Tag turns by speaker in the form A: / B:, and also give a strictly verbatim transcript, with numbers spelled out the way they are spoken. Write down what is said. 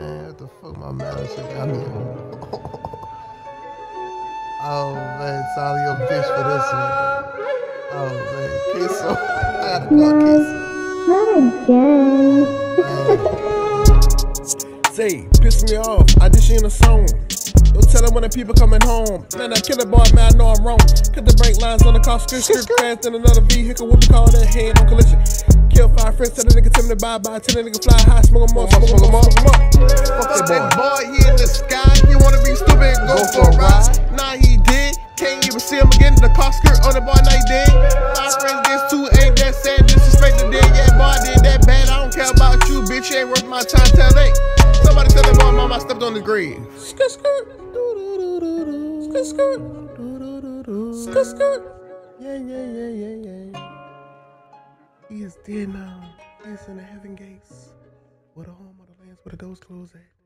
A: Man, what the fuck my manager got me on? Oh man, it's all your bitch for this one. Oh man, Queso. I gotta call Queso.
B: Not again.
C: Say, piss me off, I did she in a song. Don't tell her when the people coming home. Man, I kill a boy, man, I know I'm wrong. Cut the brake lines on the car, skirt, skirt, crash in another vehicle. What we call that, head on collision. Kill five friends, tell the nigga, tell me to bye bye. Tell the nigga fly high, smoke them up, smoke them up, smoke them up.
A: Fuck that boy, he in the sky. He wanna be stupid and go, go for a ride. Nah, he did. Can't even see him again. The car skirt on the boy, now he dead. Five friends against two, ain't that sad. Disrespect the dead, yeah, boy, I did that bad. I don't care about you, bitch. You ain't worth my time. Tell eight. Somebody tell that boy, mama, I stepped on his grave. Skirt, skirt. Skirt, skirt. Skirt, skirt. Yeah, yeah, yeah, yeah, yeah. He is dead now. He is in the heaven gates. Where the home of the lands, where the doors close at.